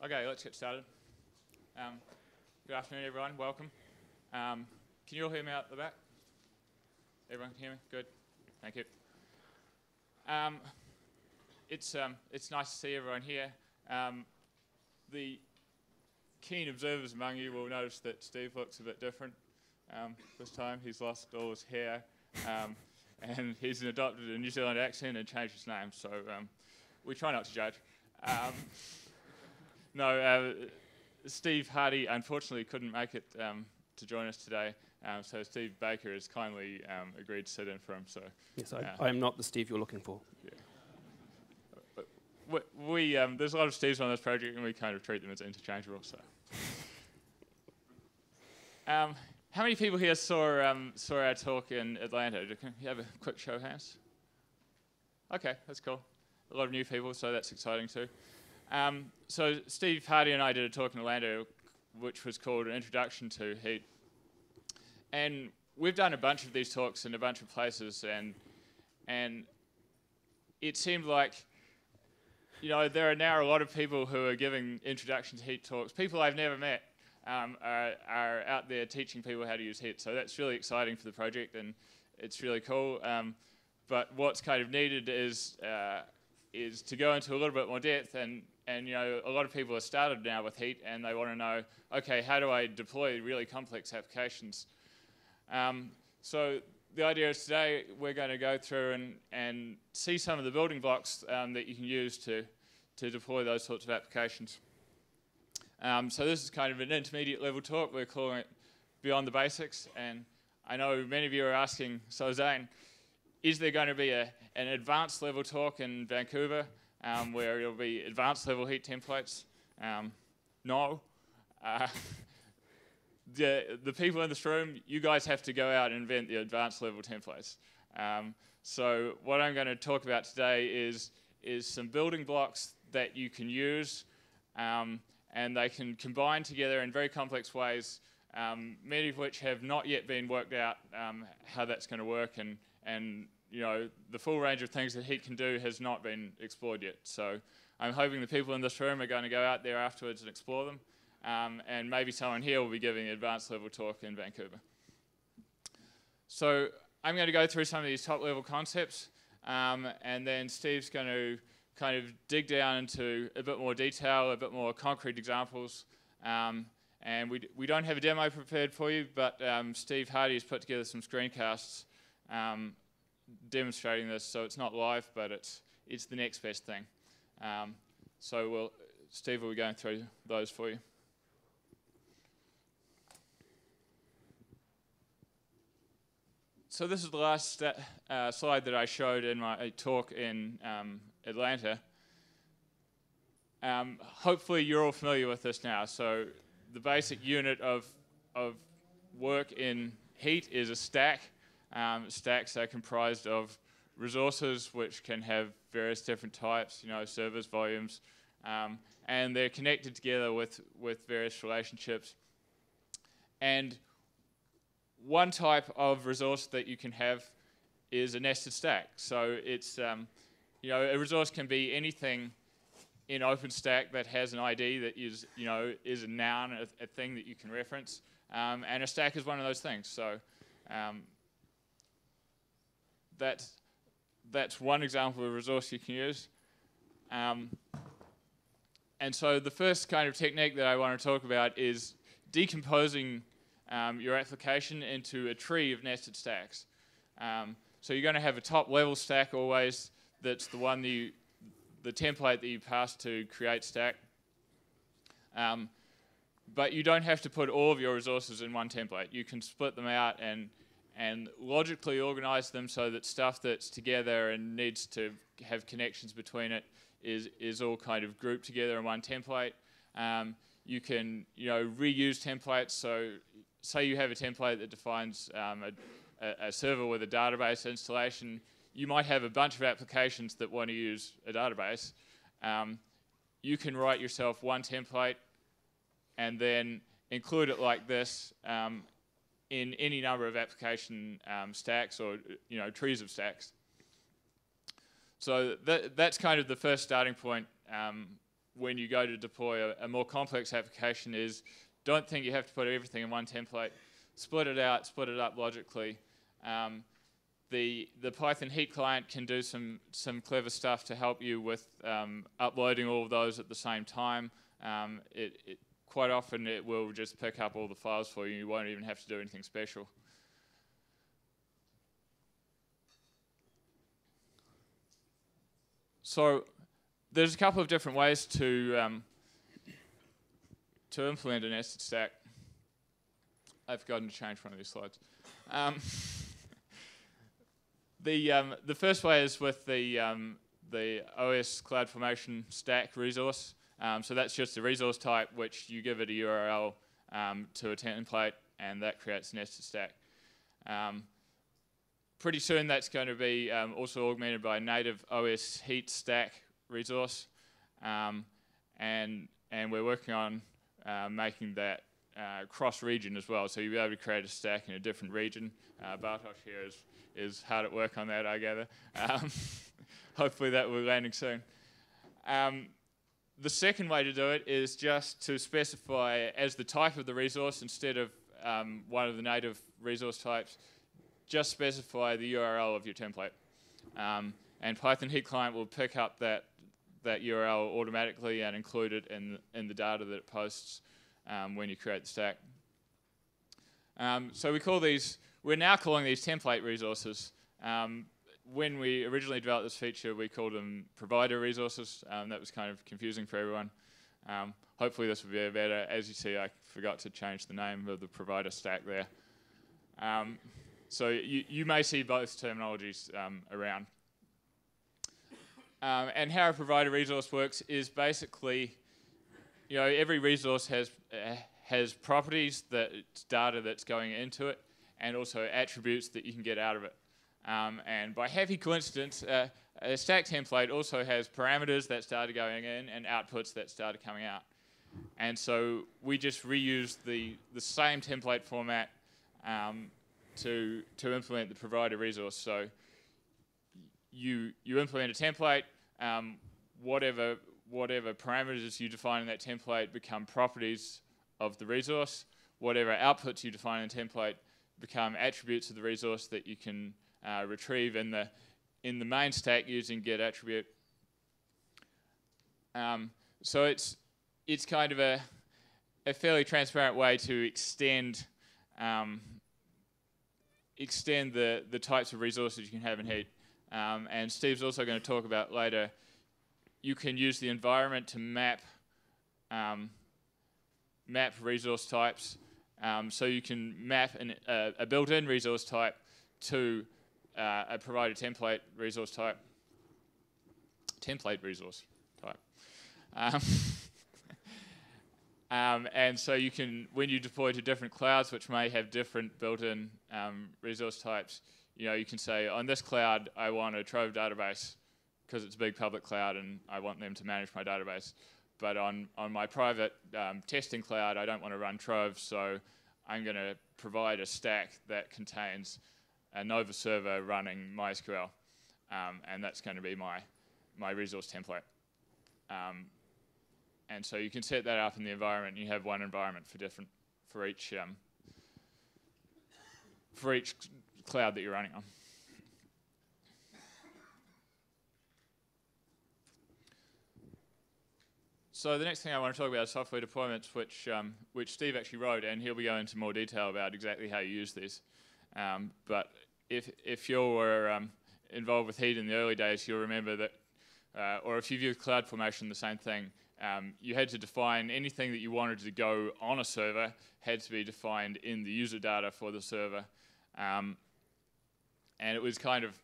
Okay, let's get started. Good afternoon, everyone. Welcome. Can you all hear me out the back? Everyone can hear me? Good. Thank you. It's nice to see everyone here. The keen observers among you will notice that Steve looks a bit different this time. He's lost all his hair, and he's adopted a New Zealand accent and changed his name, so we try not to judge. Steve Hardy unfortunately couldn't make it to join us today, so Steve Baker has kindly agreed to sit in for him. So yes, I am not the Steve you're looking for. Yeah. There's a lot of Steves on this project, and we kind of treat them as interchangeable. So, how many people here saw our talk in Atlanta? Can you have a quick show of hands? Okay, that's cool. A lot of new people, so that's exciting too. So Steve Hardy and I did a talk in Atlanta, which was called An Introduction to Heat. And we've done a bunch of these talks in a bunch of places, and it seemed like, you know, there are now a lot of people who are giving Introduction to Heat talks. People I've never met are out there teaching people how to use heat. So that's really exciting for the project, and it's really cool. But what's kind of needed is to go into a little bit more depth, and you know, a lot of people have started now with heat, and they want to know, okay, how do I deploy really complex applications? So the idea is today we're going to go through and see some of the building blocks that you can use to deploy those sorts of applications. So this is kind of an intermediate level talk. We're calling it Beyond the Basics, and I know many of you are asking, so Zane, is there going to be an advanced level talk in Vancouver where it'll be advanced level heat templates? No. The people in this room, you guys have to go out and invent the advanced level templates. So what I'm going to talk about today is some building blocks that you can use, and they can combine together in very complex ways, many of which have not yet been worked out how that's going to work, and you know, the full range of things that heat can do has not been explored yet. So I'm hoping the people in this room are going to go out there afterwards and explore them, and maybe someone here will be giving an advanced level talk in Vancouver. So I'm going to go through some of these top level concepts, and then Steve's going to kind of dig down into a bit more detail, a bit more concrete examples. And we don't have a demo prepared for you, but Steve Hardy has put together some screencasts demonstrating this, so it's not live, but it's the next best thing. So Steve will be going through those for you. So this is the last slide that I showed in my talk in Atlanta. Hopefully you're all familiar with this now. So the basic unit of work in heat is a stack. Stacks are comprised of resources which can have various different types, you know, servers, volumes, and they're connected together with various relationships. And one type of resource that you can have is a nested stack. So it's, you know, a resource can be anything in OpenStack that has an ID that is, you know, is a noun, a thing that you can reference, and a stack is one of those things. So that's one example of a resource you can use. And so the first kind of technique that I want to talk about is decomposing your application into a tree of nested stacks. So you're going to have a top level stack always. That's the one the template that you pass to create stack. But you don't have to put all of your resources in one template. You can split them out and logically organize them so that stuff that's together and needs to have connections between it is all kind of grouped together in one template. You can, you know, reuse templates. So say you have a template that defines a server with a database installation. You might have a bunch of applications that want to use a database. You can write yourself one template and then include it like this in any number of application stacks or, you know, trees of stacks. So that's kind of the first starting point when you go to deploy a more complex application is don't think you have to put everything in one template. Split it out, split it up logically. The Python Heat client can do some clever stuff to help you with uploading all of those at the same time. Quite often it will just pick up all the files for you. You won't even have to do anything special. So there's a couple of different ways to implement a nested stack. I've forgotten to change one of these slides. The first way is with the OS CloudFormation stack resource. So that's just a resource type which you give it a URL to a template, and that creates a nested stack. Pretty soon that's going to be also augmented by a native OS Heat stack resource, and we're working on making that cross-region as well, so you'll be able to create a stack in a different region. Bartosz here is hard at work on that, I gather. Hopefully that will be landing soon. The second way to do it is just to specify as the type of the resource, instead of one of the native resource types, just specify the URL of your template. And Python Heat client will pick up that URL automatically and include it in the data that it posts when you create the stack. So we're now calling these template resources. When we originally developed this feature, we called them provider resources. That was kind of confusing for everyone. Hopefully this will be better. As you see, I forgot to change the name of the provider stack there. So you may see both terminologies around. And how a provider resource works is basically, every resource has properties, it's data that's going into it, and also attributes that you can get out of it. And by happy coincidence, a stack template also has parameters, that's data going in, and outputs, that's data coming out. And so we just reuse the same template format to implement the provider resource. So you implement a template, whatever parameters you define in that template become properties of the resource. Whatever outputs you define in the template become attributes of the resource that you can retrieve in the main stack using getAttribute. So it's kind of a fairly transparent way to extend the types of resources you can have in Heat. And Steve's also going to talk about later, you can use the environment to map resource types. So you can map a built-in resource type to a provider template resource type. And so you can, when you deploy to different clouds which may have different built-in resource types, you can say, on this cloud I want a Trove database because it's a big public cloud and I want them to manage my database. But on my private testing cloud, I don't want to run Trove, so I'm going to provide a stack that contains a Nova server running MySQL, and that's going to be my resource template. And so you can set that up in the environment. You have one environment for each cloud that you're running on. So the next thing I want to talk about is software deployments, which Steve actually wrote, and he'll be going into more detail about exactly how you use these. But if you were involved with Heat in the early days, you'll remember that, or if you've used CloudFormation, the same thing. You had to define anything that you wanted to go on a server had to be defined in the user data for the server, and it was kind of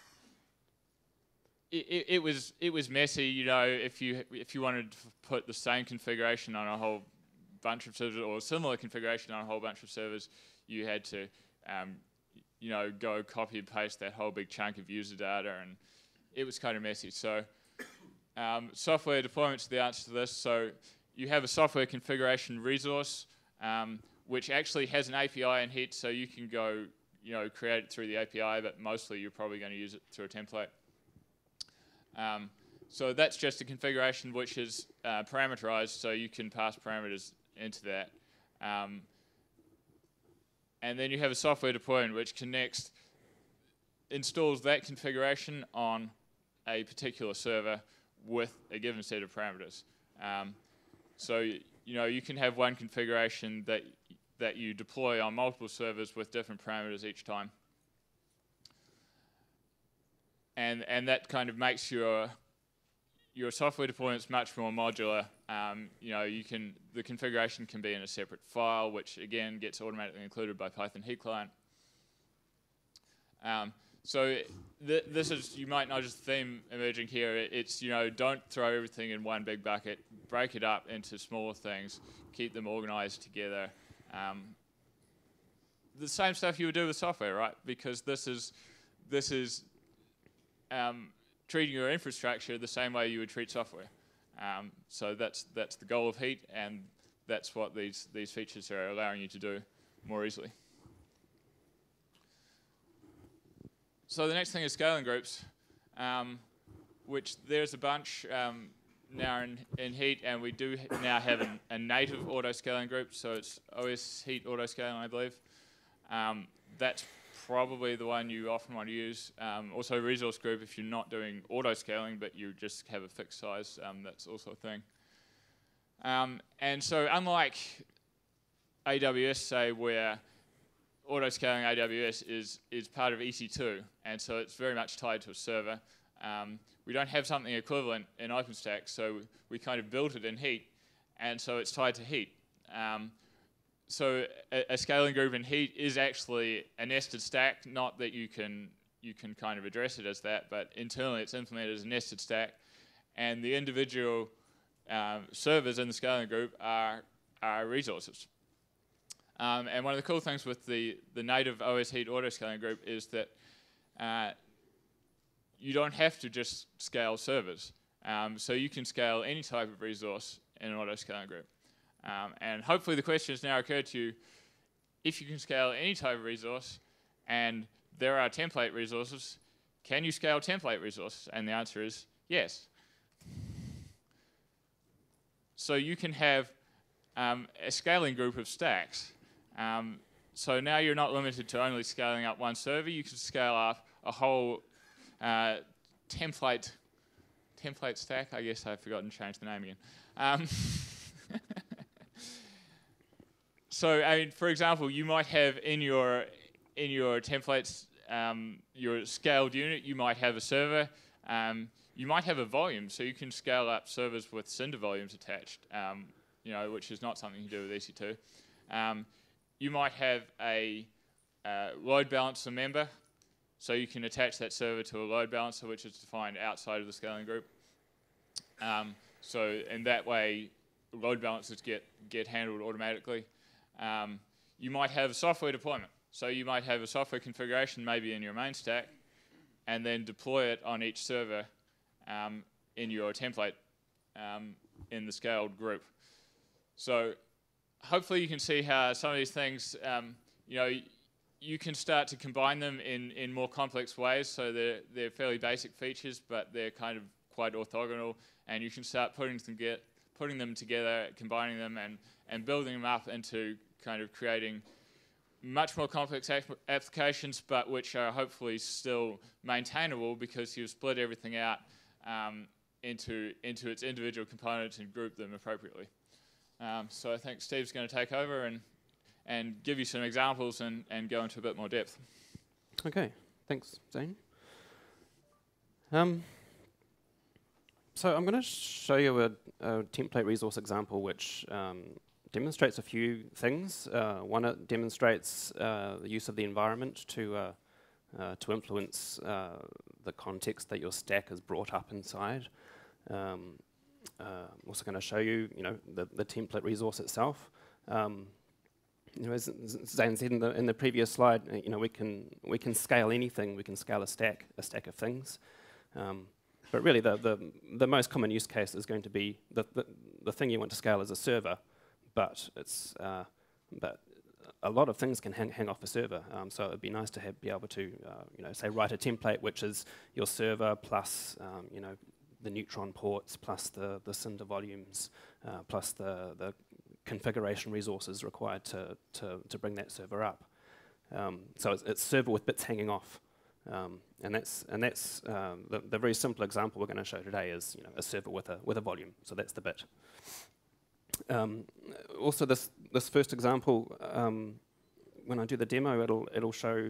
it was messy. If you wanted to put the same configuration on a whole bunch of servers or similar configuration on a whole bunch of servers, you had to go copy and paste that whole big chunk of user data, and it was kind of messy. So software deployment is the answer to this. So you have a software configuration resource, which actually has an API in Heat, so you can go create it through the API, but mostly you're probably going to use it through a template. So that's just a configuration which is parameterized, so you can pass parameters into that. And then you have a software deployment which installs that configuration on a particular server with a given set of parameters. So you can have one configuration that you deploy on multiple servers with different parameters each time. And that kind of makes your software deployments much more modular. The configuration can be in a separate file, which again gets automatically included by Python Heat Client. So this is, you might notice the theme emerging here. It's, don't throw everything in one big bucket. Break it up into smaller things. Keep them organized together. The same stuff you would do with software, right? Because this is treating your infrastructure the same way you would treat software. So that's the goal of Heat, and that's what these features are allowing you to do more easily. So the next thing is scaling groups, which there's a bunch now in Heat, and we do now have a native auto-scaling group, so it's OS Heat auto-scaling, I believe. That's probably the one you often want to use. Also resource group if you're not doing auto-scaling, but you just have a fixed size, that's also a thing. And so unlike AWS, say, where auto-scaling AWS is part of EC2, and so it's very much tied to a server. We don't have something equivalent in OpenStack, so we kind of built it in Heat, and so it's tied to Heat. So a scaling group in Heat is actually a nested stack, not that you can kind of address it as that, but internally it's implemented as a nested stack, and the individual servers in the scaling group are resources. And one of the cool things with the native OS Heat auto-scaling group is that you don't have to just scale servers. So you can scale any type of resource in an auto-scaling group. And hopefully the question has now occurred to you, if you can scale any type of resource and there are template resources, can you scale template resources? And the answer is yes. So you can have a scaling group of stacks. So now you're not limited to only scaling up one server, you can scale up a whole template stack. I guess I've forgotten to change the name again. So, I mean, for example, you might have in your templates, your scaled unit, you might have a server. You might have a volume, so you can scale up servers with Cinder volumes attached, which is not something you do with EC2. You might have a load balancer member, so you can attach that server to a load balancer, which is defined outside of the scaling group. So in that way, load balancers get handled automatically. You might have software deployment. So you might have a software configuration maybe in your main stack, and then deploy it on each server in your template in the scaled group. So hopefully you can see how some of these things, you can start to combine them in more complex ways. So they're fairly basic features, but they're kind of quite orthogonal, and you can start putting them together, combining them, and building them up into kind of creating much more complex applications, but which are hopefully still maintainable because you've split everything out into its individual components and grouped them appropriately. So I think Steve's going to take over and give you some examples and go into a bit more depth. Okay, thanks, Zane. So I'm going to show you a template resource example which demonstrates a few things. One, it demonstrates the use of the environment to influence the context that your stack is brought up inside. I'm also going to show you, the template resource itself. As Zane said in the previous slide, we can scale anything. We can scale a stack of things. But really, the most common use case is going to be the thing you want to scale is a server, but a lot of things can hang off a server. So it'd be nice to be able to, say, write a template which is your server plus, the neutron ports, plus the Cinder volumes, plus the configuration resources required to bring that server up. So it's server with bits hanging off. And that's the very simple example we're going to show today is a server with a volume. So that's the bit. Also, this first example, when I do the demo, it'll show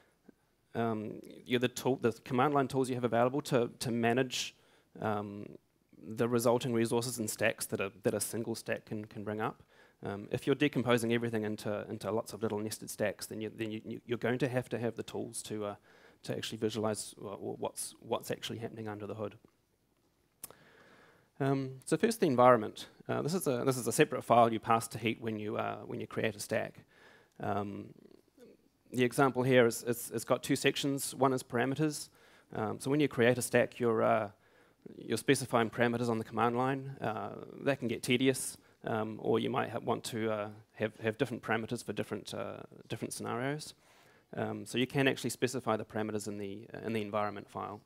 the command line tools you have available to manage the resulting resources and stacks that a single stack can bring up. If you're decomposing everything into lots of little nested stacks, then you're going to have the tools to actually visualize what's actually happening under the hood. So first, the environment. This is a separate file you pass to Heat when you create a stack. The example here it's got two sections. One is parameters. So when you create a stack, you're specifying parameters on the command line. That can get tedious, or you might want to have different parameters for different scenarios. So you can actually specify the parameters in the environment file.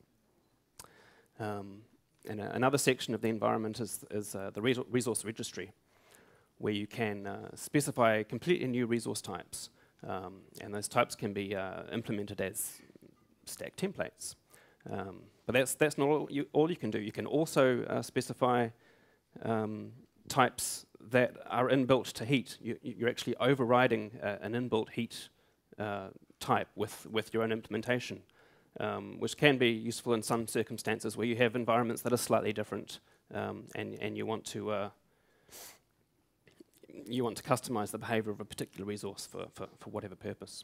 And another section of the environment is the resource registry, where you can specify completely new resource types. And those types can be implemented as stack templates. But that's not all you can do. You can also specify types that are inbuilt to Heat. You're actually overriding an inbuilt Heat type with your own implementation, which can be useful in some circumstances where you have environments that are slightly different, and you want to customize the behavior of a particular resource for whatever purpose.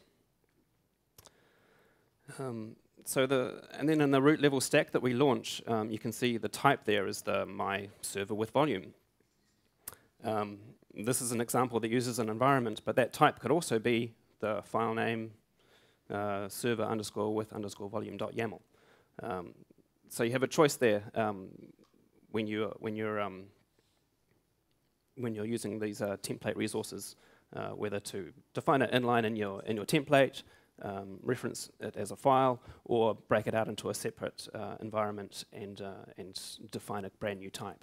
And then in the root level stack that we launch, you can see the type there is the my server with volume. This is an example that uses an environment, but that type could also be the file name server _with _volume.yaml. So you have a choice there when you're using these template resources, whether to define it inline in your template, reference it as a file, or break it out into a separate environment and define a brand new type.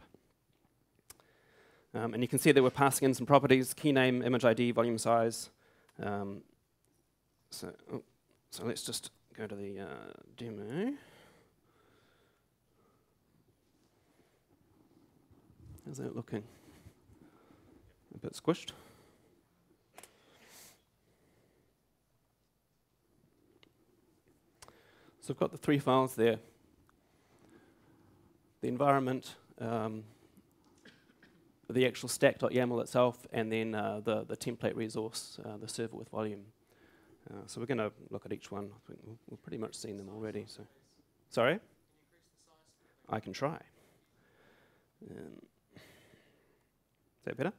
And you can see that we're passing in some properties: key name, image ID, volume size. So let's just go to the demo. How's that looking? A bit squished. So I've got the three files there. The environment, the actual stack.yaml itself, and then the template resource, the server with volume. So we're going to look at each one. I think we've pretty much seen them already. So, sorry? I can try. Is that better?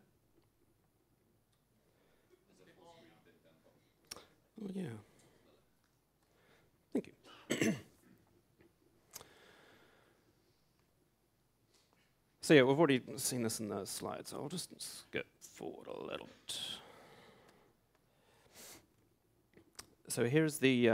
Oh, yeah. Thank you. So yeah, we've already seen this in the slides, so I'll just skip forward a little bit. So here's the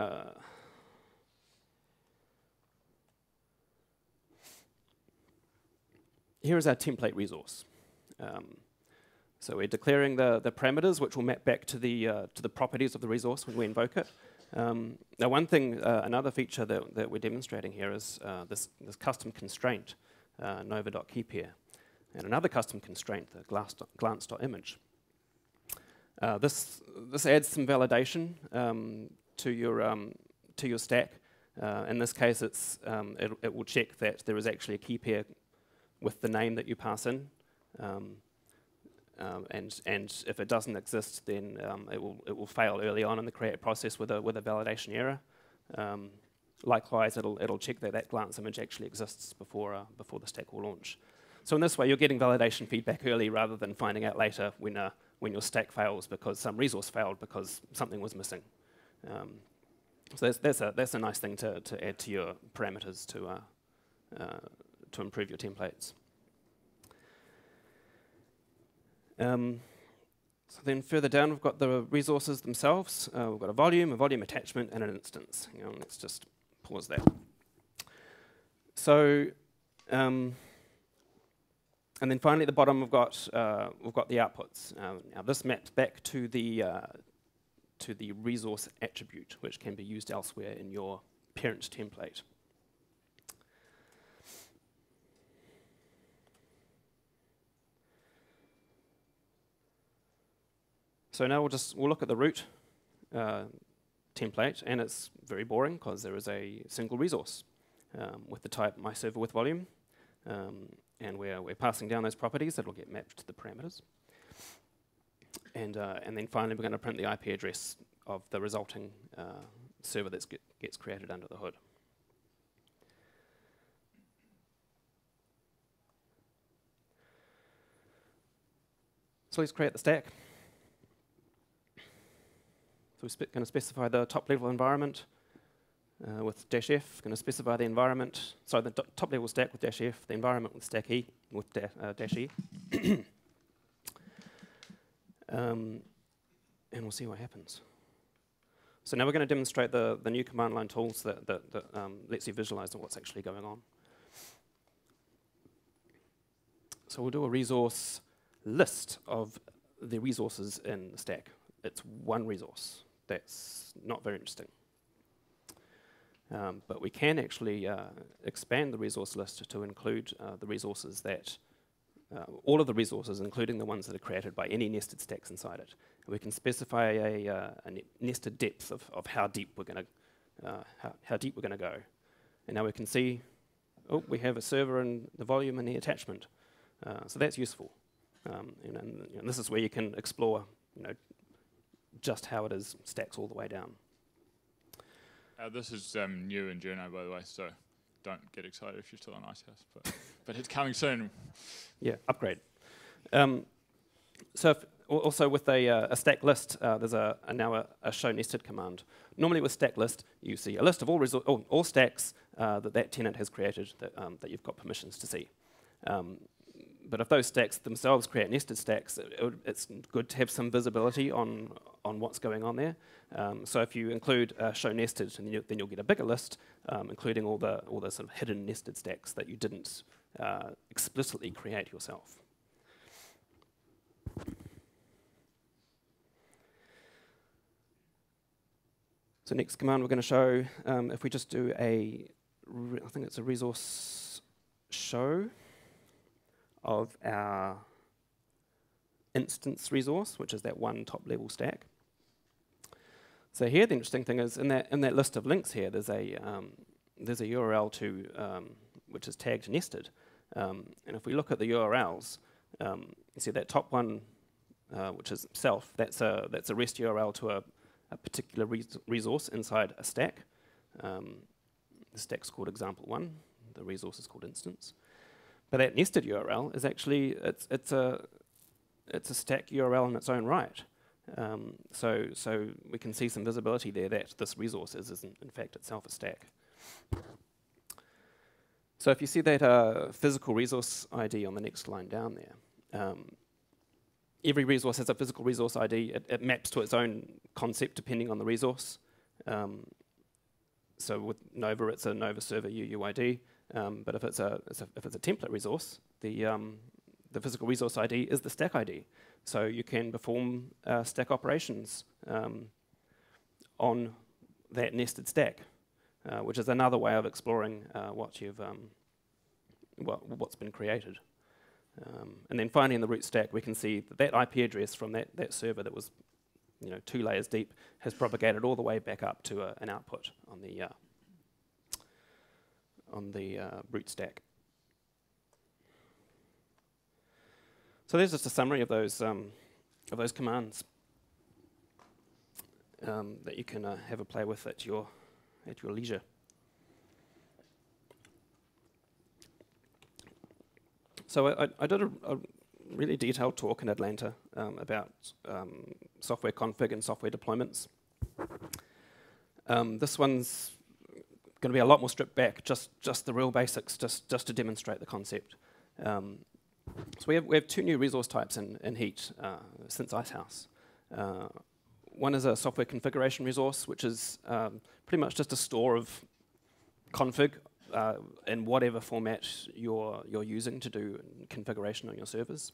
here's our template resource. So we're declaring the parameters, which will map back to the properties of the resource when we invoke it. Now, one thing, another feature that we're demonstrating here is this custom constraint, nova.keepHere, and another custom constraint, the glance.image. This adds some validation to your stack. In this case, it will check that there is actually a key pair with the name that you pass in, and if it doesn't exist, then it will fail early on in the create process with a validation error. Likewise, it'll check that glance image actually exists before the stack will launch. So in this way, you're getting validation feedback early rather than finding out later when your stack fails because some resource failed because something was missing. So that's a nice thing to add to your parameters to improve your templates. So then further down, we've got the resources themselves. We've got a volume attachment, and an instance. Let's just pause there. So And then finally, at the bottom, we've got the outputs. Now this maps back to the resource attribute, which can be used elsewhere in your parent template. So now we'll look at the root template, and it's very boring because there is a single resource with the type myServerWithVolume, and we're passing down those properties that will get mapped to the parameters. And then finally, we're going to print the IP address of the resulting server that gets created under the hood. So let's create the stack. So we're going to specify the top level environment with -f, going to specify the environment, sorry, the top level stack with -f, the environment with stack E, with -e. And we'll see what happens. So now we're going to demonstrate the new command line tools that lets you visualize what's actually going on. So we'll do a resource list of the resources in the stack. It's one resource. That's not very interesting. But we can actually expand the resource list to include the resources that, all of the resources, including the ones that are created by any nested stacks inside it. And we can specify a nested depth of how deep we're going to go. And now we can see, oh, we have a server and the volume and the attachment. So that's useful. And this is where you can explore, just how it is stacks all the way down. This is new in Juno, by the way, so don't get excited if you're still on Icehouse, but it's coming soon. Yeah, upgrade. So also with a stack list, there's now a show nested command. Normally with stack list, you see a list of all stacks that tenant has created that you've got permissions to see. But if those stacks themselves create nested stacks, it's good to have some visibility on what's going on there. So if you include show nested, then you'll get a bigger list, including all the sort of hidden nested stacks that you didn't explicitly create yourself. So next command we're going to show, if we just do I think it's a resource show of our instance resource, which is that one top level stack. So here the interesting thing is in that list of links here, there's a URL to which is tagged nested, and if we look at the URLs, you see that top one, which is self. That's a REST URL to a particular resource inside a stack. The stack's called example1. The resource is called instance. But that nested URL is actually it's a stack URL in its own right. So we can see some visibility there that this resource is in fact itself a stack. So if you see that physical resource ID on the next line down there, every resource has a physical resource ID. It maps to its own concept depending on the resource. So with Nova, it's a Nova Server UUID. But if it's a template resource, the physical resource ID is the stack ID. So you can perform stack operations on that nested stack, which is another way of exploring what's been created. And then finally in the root stack, we can see that IP address from that server that was 2 layers deep has propagated all the way back up to an output on the root stack. So there's just a summary of those commands that you can have a play with at your leisure. So I did a really detailed talk in Atlanta about software config and software deployments. This one's going to be a lot more stripped back, just the real basics, just to demonstrate the concept. So we have 2 new resource types in Heat since Icehouse. One is a software configuration resource, which is pretty much just a store of config in whatever format you're using to do configuration on your servers.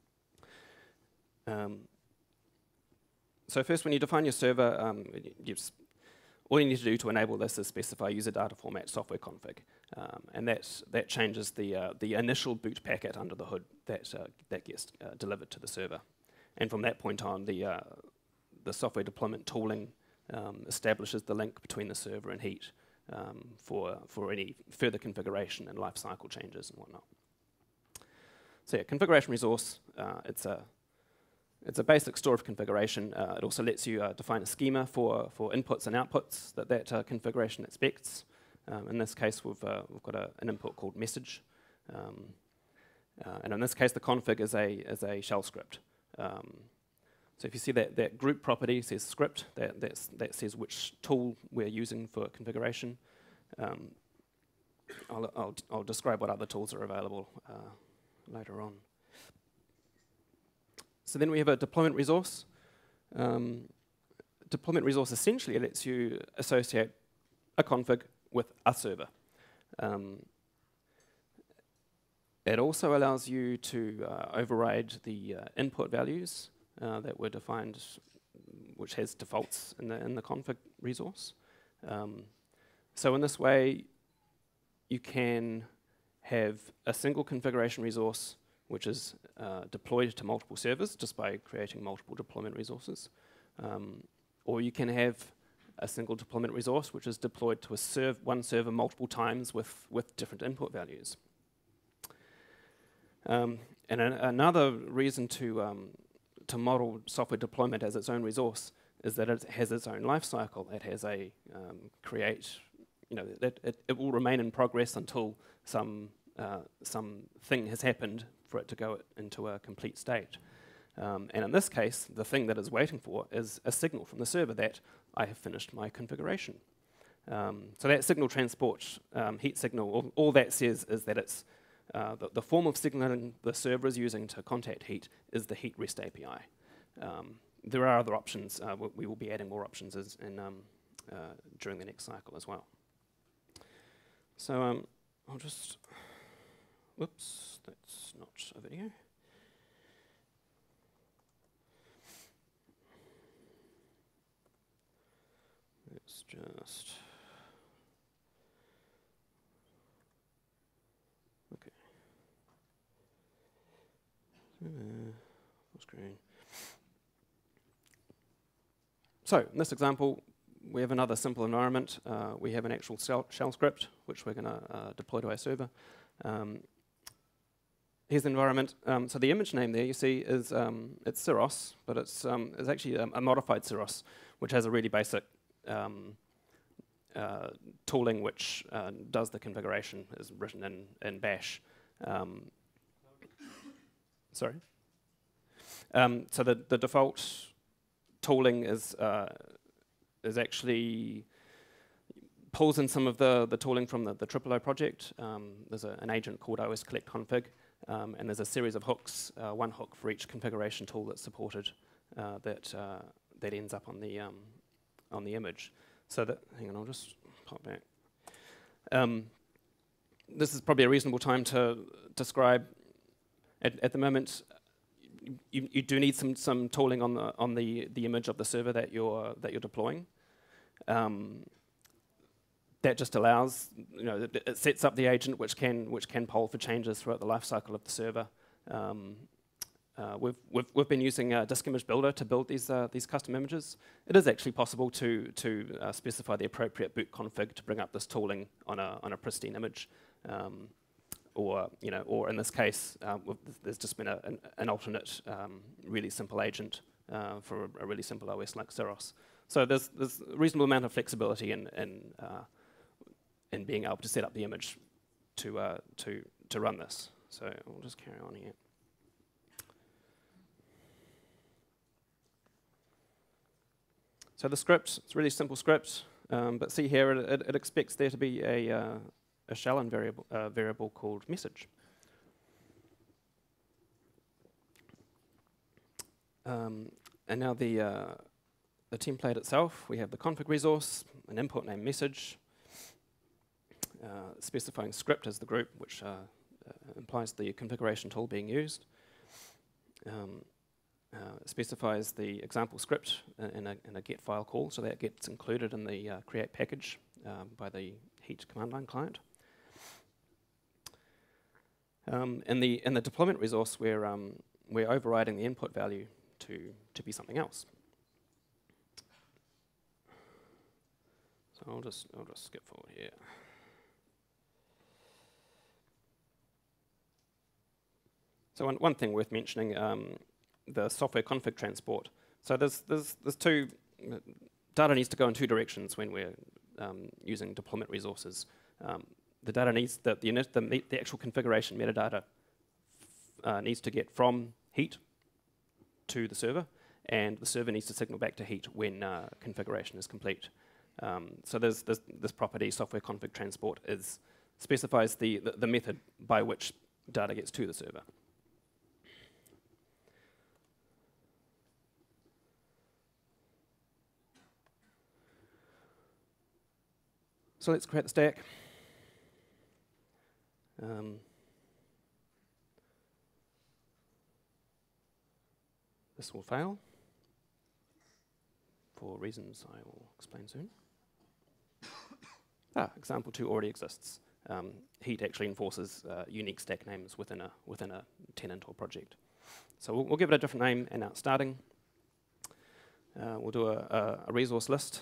So first, when you define your server, all you need to do to enable this is specify user data format software config, and that changes the initial boot packet under the hood that gets delivered to the server. And from that point on, the software deployment tooling establishes the link between the server and Heat for any further configuration and lifecycle changes and whatnot. So yeah, configuration resource, it's a basic store of configuration. It also lets you define a schema for inputs and outputs that configuration expects. In this case, we've got an input called message. And in this case, the config is a shell script. So if you see that group property says script, that says which tool we're using for configuration. I'll describe what other tools are available later on. So then we have a deployment resource. Deployment resource essentially lets you associate a config with a server. It also allows you to override the input values that were defined, which has defaults in the config resource. So in this way, you can have a single configuration resource which is deployed to multiple servers just by creating multiple deployment resources. Or you can have a single deployment resource which is deployed to one server multiple times with different input values. And another reason to model software deployment as its own resource is that it has its own life cycle. It has a it will remain in progress until some thing has happened for it to go into a complete state. And in this case, the thing that it's waiting for is a signal from the server that I have finished my configuration. So that signal transport, Heat signal, all that says is that it's the form of signaling the server is using to contact Heat is the Heat REST API. There are other options. We will be adding more options during the next cycle as well. So I'll just, whoops, that's not a video. Let's just, okay. Full screen. So in this example, we have another simple environment. We have an actual shell script, which we're going to deploy to our server. Here's the environment. So the image name there you see is it's Syros, but it's actually a modified Syros, which has a really basic tooling which does the configuration, is written in Bash. Sorry. So the default tooling is actually pulls in some of the tooling from the TripleO project. There's an agent called OS collect config, and there's a series of hooks, one hook for each configuration tool that's supported that ends up on the image. So that, hang on, I'll just pop back. This is probably a reasonable time to describe. At the moment, you do need some tooling on the image of the server that you're deploying. That just allows, it sets up the agent which can poll for changes throughout the life cycle of the server. We've been using Disk Image Builder to build these custom images. It is actually possible to specify the appropriate boot config to bring up this tooling on a pristine image, or in this case, there's just been an alternate, really simple agent for a really simple OS like Syros. So there's a reasonable amount of flexibility in being able to set up the image to run this. So we'll just carry on here. So the script, it's a really simple script, but see here it expects there to be a shell and variable called message. And now the template itself, we have the config resource, an input named message. specifying script as the group, which implies the configuration tool being used. Specifies the example script in a get file call, so that gets included in the create package by the Heat command line client. In the deployment resource, we're overriding the input value to be something else. So I'll just skip forward here. So one thing worth mentioning, the software config transport. So there's two, data needs to go in two directions when we're using deployment resources. The data needs, the actual configuration metadata needs to get from Heat to the server, and the server needs to signal back to Heat when configuration is complete. So there's this property, software config transport, specifies the method by which data gets to the server. So let's create the stack. This will fail for reasons I will explain soon. Example 2 already exists. Heat actually enforces unique stack names within a tenant or project. So we'll give it a different name and now it's starting. We'll do a resource list.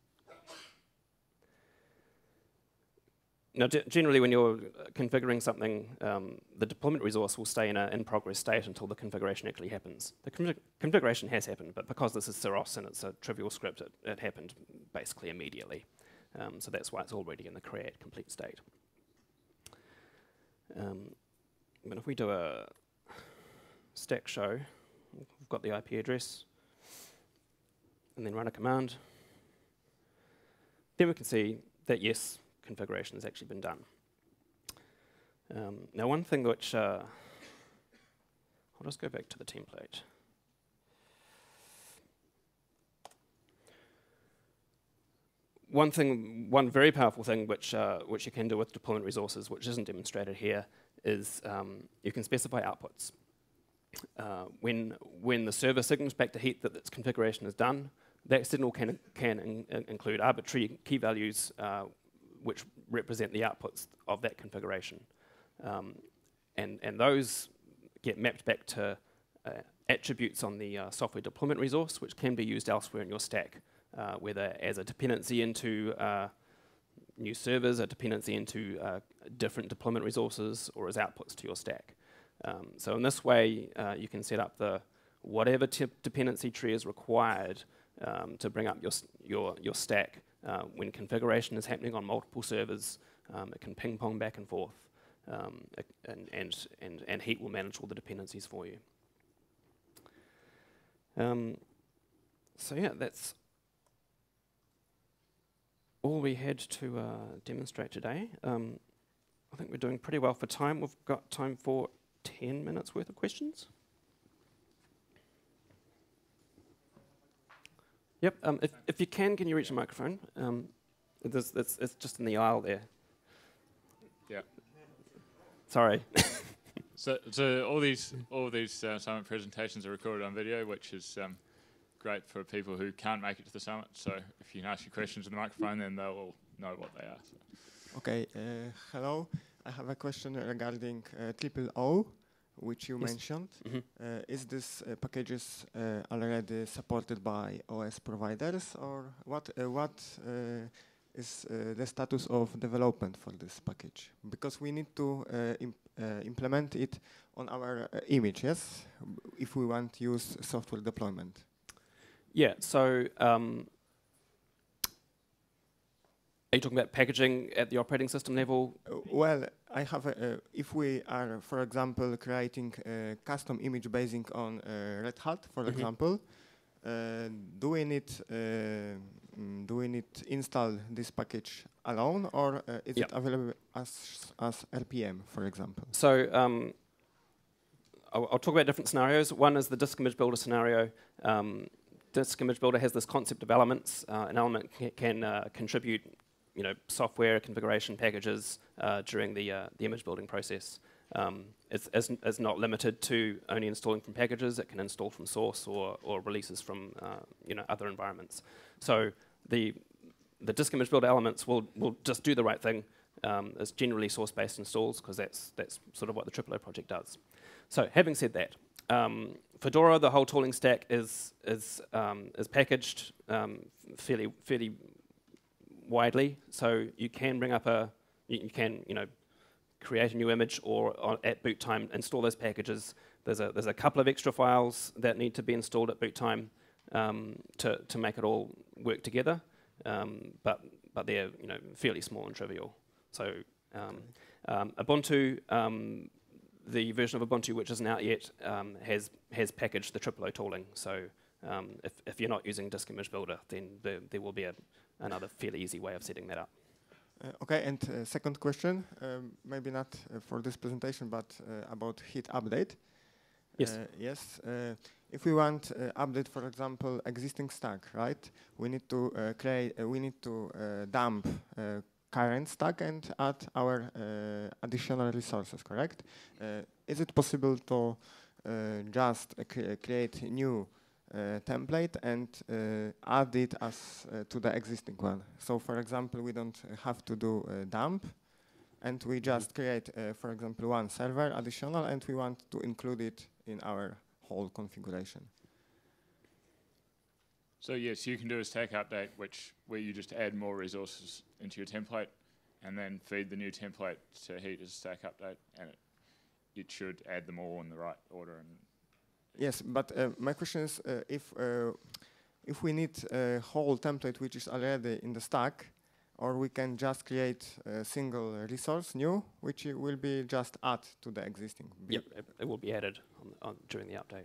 Now, generally, when you're configuring something, the deployment resource will stay in an in-progress state until the configuration actually happens. The configuration has happened, but because this is Syros and it's a trivial script, it happened basically immediately. So that's why it's already in the create complete state. But if we do a stack show, we've got the IP address, and then run a command, then we can see that, yes, configuration has actually been done. Now one thing which, I'll just go back to the template. One very powerful thing which you can do with deployment resources, which isn't demonstrated here, is you can specify outputs. When the server signals back to Heat that its configuration is done, that signal can include arbitrary key values which represent the outputs of that configuration. And those get mapped back to attributes on the software deployment resource, which can be used elsewhere in your stack, whether as a dependency into new servers, a dependency into different deployment resources, or as outputs to your stack. So in this way, you can set up whatever dependency tree is required to bring up your stack. When configuration is happening on multiple servers, it can ping pong back and forth, and Heat will manage all the dependencies for you. So yeah, that's all we had to demonstrate today. I think we're doing pretty well for time. We've got time for 10 minutes worth of questions. Yep, if you can you reach a microphone? It's just in the aisle there. Yeah. Sorry. So all these summit presentations are recorded on video, which is great for people who can't make it to the summit. So if you can ask your questions in the microphone, then they'll all know what they are. So. Okay, hello. I have a question regarding OOO, which you mentioned. Mm-hmm. Is this packages already supported by OS providers, or what is the status of development for this package? Because we need to implement it on our image, yes? If we want to use software deployment. Yeah, so are you talking about packaging at the operating system level? Well, I have if we are, for example, creating a custom image based on Red Hat, for example, do we need install this package alone, or is it available as RPM, for example? So I'll talk about different scenarios. One is the disk image builder scenario. Disk image builder has this concept of elements. An element can contribute software configuration packages during the image building process. It's not limited to only installing from packages. It can install from source or releases from other environments. So the disk image builder elements will just do the right thing. It's generally source-based installs because that's sort of what the Triplo project does. So having said that, Fedora, the whole tooling stack is packaged fairly widely. So you can bring up you can create a new image or at boot time install those packages. There's a couple of extra files that need to be installed at boot time to make it all work together, but they're fairly small and trivial. So Ubuntu, the version of Ubuntu which isn't out yet, has packaged the Triplo tooling. So if you're not using Disk Image Builder, then there will be another fairly easy way of setting that up. Okay, and second question, maybe not for this presentation, but about heat update. Yes. Yes. If we want update, for example, existing stack, right? We need to dump current stack and add our additional resources. Correct? Is it possible to just create new template and add it as to the existing one? So, for example, we don't have to do dump, and we just create, for example, one server additional, and we want to include it in our whole configuration. So yes, you can do a stack update, where you just add more resources into your template, and then feed the new template to heat as a stack update, and it should add them all in the right order. And yes, but my question is, if we need a whole template which is already in the stack, or we can just create a single resource new, which will be just add to the existing. Yep, it will be added during the update.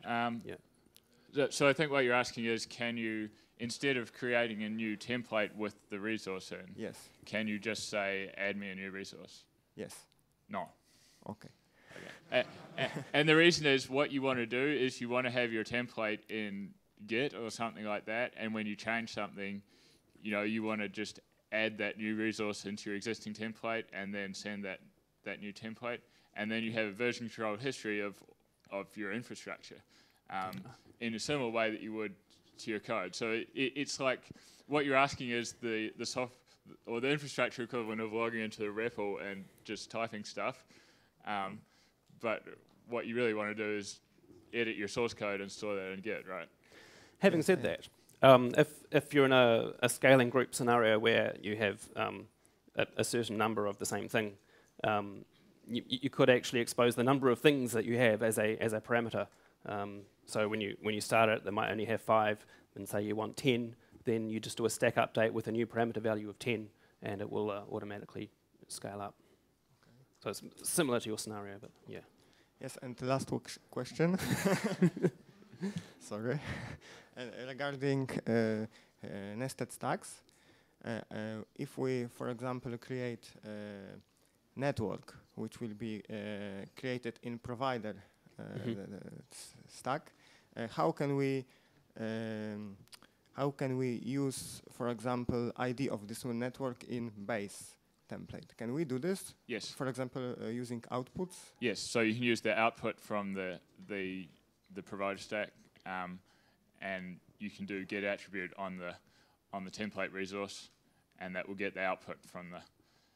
So I think what you're asking is, can you, instead of creating a new template with the resource in, yes, can you just say, add me a new resource? Yes. No. Okay. And the reason is, what you want to do is you want to have your template in Git or something like that, and when you change something, you want to just add that new resource into your existing template and then send that new template, and then you have a version controlled history of your infrastructure in a similar way that you would to your code. So it's like what you're asking is the infrastructure equivalent of logging into the REPL and just typing stuff. But what you really want to do is edit your source code and store that in Git, right? Having said that, if you're in a scaling group scenario where you have a certain number of the same thing, you could actually expose the number of things that you have as a parameter. So when you start it, they might only have 5, and say you want 10, then you just do a stack update with a new parameter value of 10, and it will automatically scale up. So it's similar to your scenario, but yeah. Yes, and the last question. Sorry. Regarding nested stacks, if we, for example, create a network which will be created in provider stack, how can we use, for example, ID of this one network in base template? Can we do this? Yes. For example, using outputs? Yes. So you can use the output from the provider stack, and you can do get attribute on the template resource, and that will get the output from the.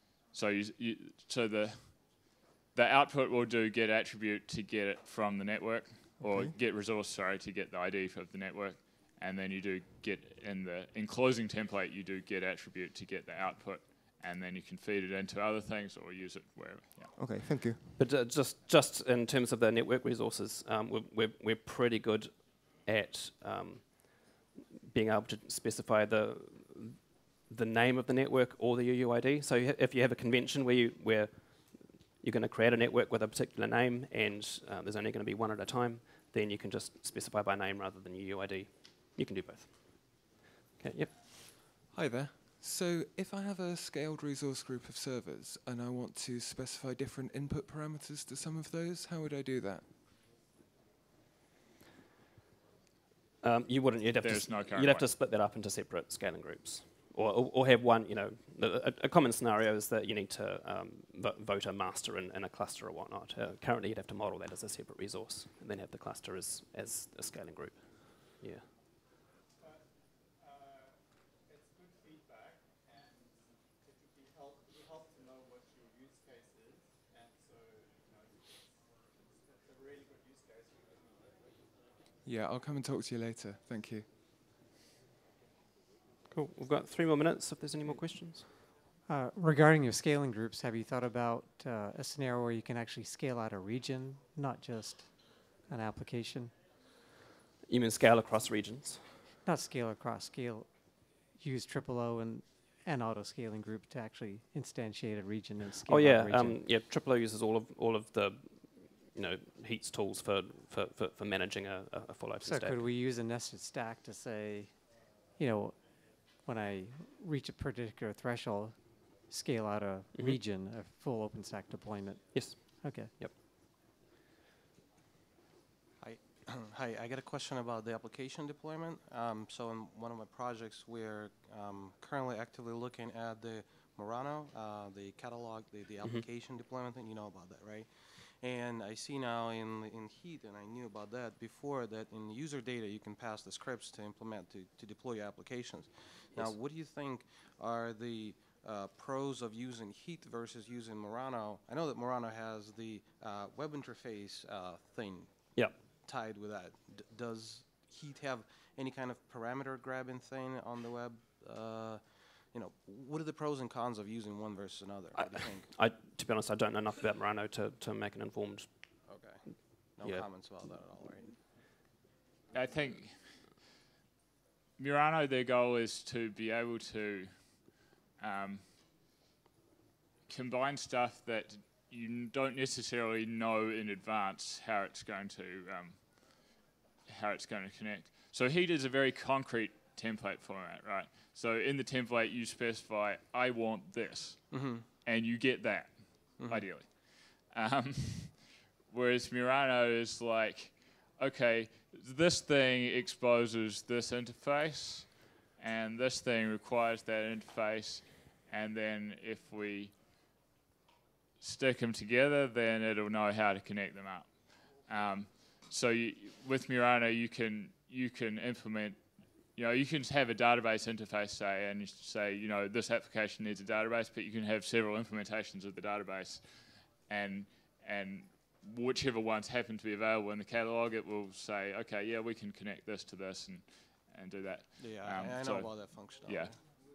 So the output will do get attribute to get it from the network, or get resource, to get the ID of the network, and then you do get in the enclosing template, you do get attribute to get the output, and then you can feed it into other things or use it wherever. Yeah. Okay, thank you. But just in terms of the network resources, we're pretty good at being able to specify the name of the network or the UUID. So if you have a convention where you're going to create a network with a particular name, and there's only going to be one at a time, then you can just specify by name rather than UUID. You can do both. Okay, yep. Hi there. So if I have a scaled resource group of servers and I want to specify different input parameters to some of those, how would I do that? You wouldn't. You'd have There's to. no current You'd have way. to split that up into separate scaling groups, or have one, a common scenario is that you need to vote a master in a cluster or whatnot. Currently, you'd have to model that as a separate resource and then have the cluster as a scaling group. Yeah. It's good feedback, and it would be help to know what your use case is, and so it's a really good use case. Yeah, I'll come and talk to you later. Thank you. Cool. We've got 3 more minutes if there's any more questions. Regarding your scaling groups, have you thought about a scenario where you can actually scale out a region, not just an application? You mean scale across regions? Not scale across, use OOO and auto scaling group to actually instantiate a region and scale out a region. OOO uses all of the Heat's tools for managing a full open stack. So could we use a nested stack to say, when I reach a particular threshold, scale out a region, a full OpenStack deployment? Yes. Okay. Yep. Hi, I got a question about the application deployment. So in one of my projects, we're currently actively looking at the Murano, the catalog, the application deployment thing. You know about that, right? And I see now in Heat, and I knew about that before, that in user data you can pass the scripts to implement, to deploy your applications. Yes. Now, what do you think are the pros of using Heat versus using Murano? I know that Murano has the web interface thing tied with that. Does Heat have any kind of parameter grabbing thing on the web? What are the pros and cons of using one versus another? What do you think? To be honest, I don't know enough about Murano to make an informed. Okay. No comments about that at all, right? I think Murano, their goal is to be able to combine stuff that you don't necessarily know in advance how it's going to connect. So Heat is a very concrete template format, right? So in the template, you specify, I want this, and you get that, ideally. Whereas Murano is like, okay, this thing exposes this interface, and this thing requires that interface, and then if we stick them together, then it'll know how to connect them up. So with Murano, you can implement. You can have a database interface, say, and you say, this application needs a database, but you can have several implementations of the database, and whichever ones happen to be available in the catalog, it will say, okay, yeah, we can connect this to this and do that. Yeah, I know about that functionality. Yeah.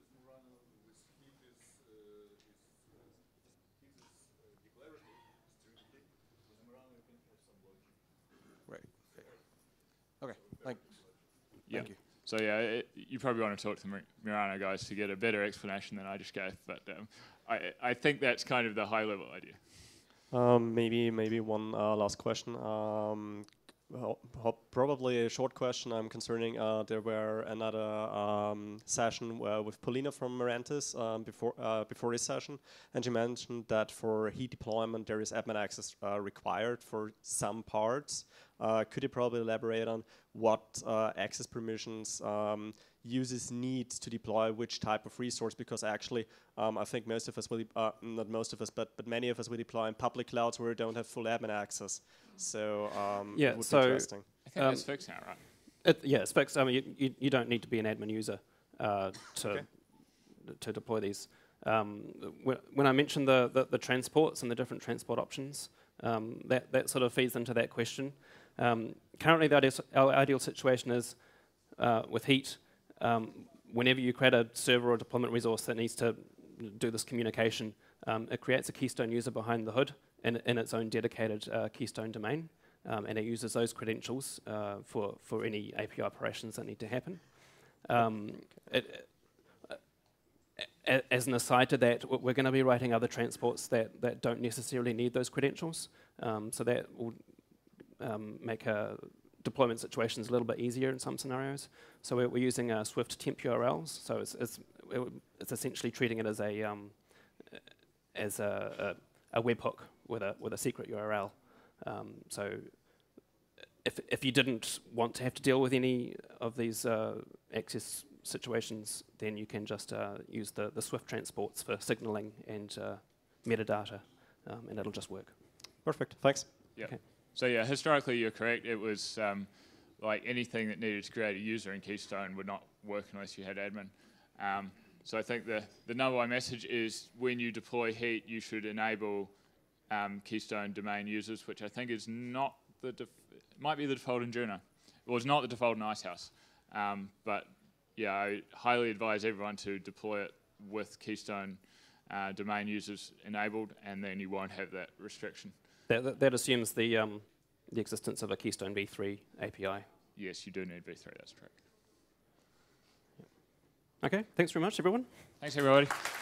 Right. Okay. Thank you. So you probably want to talk to the Murano guys to get a better explanation than I just gave, but I think that's kind of the high-level idea. Maybe one last question. Probably a short question. I'm concerning there were another session with Paulina from Mirantis before this session, and she mentioned that for Heat deployment there is admin access required for some parts. Could you probably elaborate on what access permissions users need to deploy which type of resource? Because actually, I think most of us will, not most of us, but many of us will deploy in public clouds where we don't have full admin access. So it would be interesting. I think that's fixed now, right? It's fixed. I mean, you don't need to be an admin user to deploy these. When I mentioned the transports and the different transport options, that sort of feeds into that question. Currently, our ideal situation is with Heat. Whenever you create a server or deployment resource that needs to do this communication, it creates a Keystone user behind the hood in its own dedicated Keystone domain, and it uses those credentials for any API operations that need to happen. As an aside to that, we're going to be writing other transports that don't necessarily need those credentials, so that will make deployment situations a little bit easier in some scenarios. So we're using Swift temp URLs. So it's essentially treating it as a webhook with a secret URL. So if you didn't want to have to deal with any of these access situations, then you can just use the Swift transports for signaling and metadata, and it'll just work. Perfect. Thanks. Yeah. Okay. So yeah, historically you're correct. It was like anything that needed to create a user in Keystone would not work unless you had admin. So I think the number one message is when you deploy Heat, you should enable Keystone domain users, which I think is not it might be the default in Juno. It was not the default in Icehouse. But yeah, I highly advise everyone to deploy it with Keystone domain users enabled, and then you won't have that restriction. That assumes the existence of a Keystone v3 API. Yes, you do need v3, that's correct. Okay, thanks very much, everyone. Thanks, everybody.